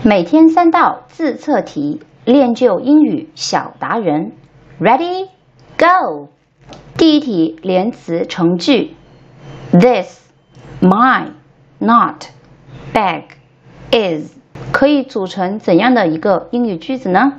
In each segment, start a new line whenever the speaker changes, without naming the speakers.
每天3道自测题，练就英语小达人。Ready? Go! 第一题，连词成句 ：this, my, not, bag, is 可以组成怎样的一个英语句子呢？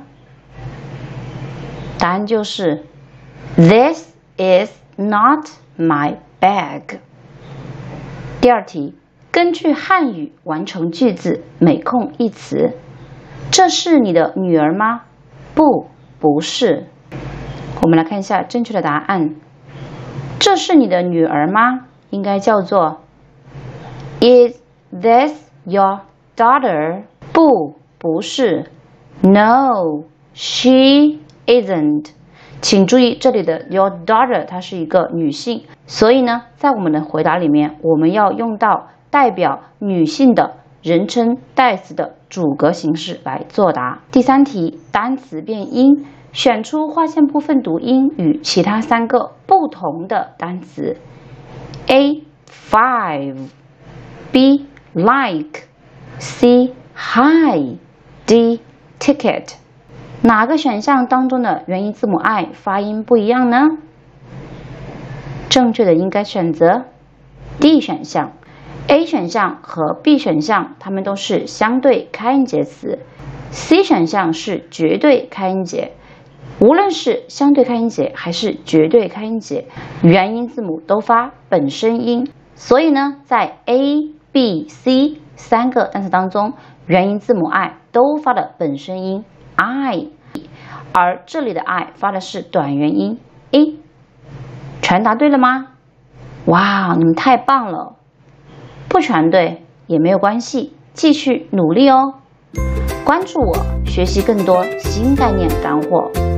答案就是 This is not my bag。第二题，根据汉语完成句子，每空一词。这是你的女儿吗？不是。我们来看一下正确的答案。这是你的女儿吗？应该叫做 Is this your daughter？ 不是。No, she isn't。请注意这里的 your daughter 它是一个女性，所以呢，在我们的回答里面，我们要用到代表女性的人称代词的主格形式来作答。第三题，单词变音，选出划线部分读音与其他3个不同的单词。A. Five B. Like C. Hi D. Ticket。哪个选项当中的元音字母 I 发音不一样呢？正确的应该选择 D 选项。A 选项和 B 选项，它们都是相对开音节词。C 选项是绝对开音节。无论是相对开音节还是绝对开音节，元音字母都发本声音。所以呢，在 A、B、C 3个单词当中，元音字母 I 都发的本声音 I， 而这里的 I 发的是短元音 E。全答对了吗？哇，你们太棒了！不全对也没有关系，继续努力哦。关注我，学习更多新概念干货。